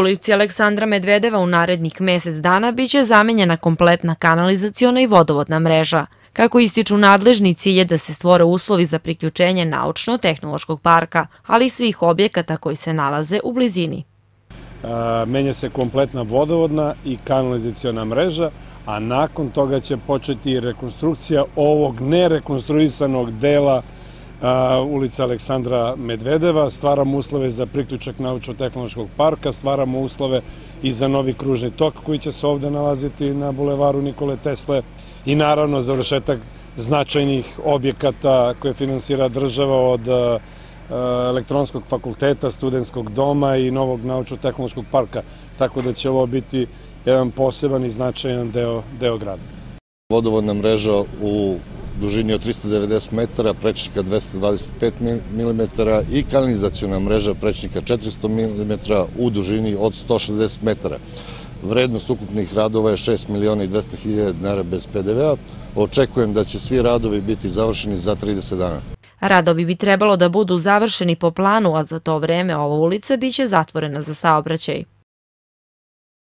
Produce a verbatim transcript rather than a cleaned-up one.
ulici Aleksandra Medvedeva u narednih mesec dana biće zamenjena kompletna kanalizaciona i vodovodna mreža. Kako ističu nadležni, cilj je da se stvore uslovi za priključenje naučno-tehnološkog parka, ali i svih objekata koji se nalaze u blizini. Menja se kompletna vodovodna i kanalizaciona mreža, a nakon toga će početi rekonstrukcija ovog nerekonstruisanog dela ulica Aleksandra Medvedeva. Stvaramo uslove za priključak naučno-tehnološkog parka, stvaramo uslove i za novi kružni tok koji će se ovde nalaziti na bulevaru Nikole Tesle i naravno završetak značajnih objekata koje finansira država od elektronskog fakulteta, studentskog doma i novog naučno-tehnološkog parka, tako da će ovo biti jedan poseban i značajan deo, deo grada. Vodovodna mreža u dužini od trista devedeset metara, prečnika dvesta dvadeset pet milimetara i kanalizaciona mreža prečnika četiristo milimetara u dužini od sto šezdeset metara. Vrednost ukupnih radova je šest miliona i dvesta hiljada dinara bez pe de ve a. Očekujem da će svi radovi biti završeni za trideset dana. Radovi bi trebalo da budu završeni po planu, a za to vreme ova ulica biće zatvorena za saobraćaj.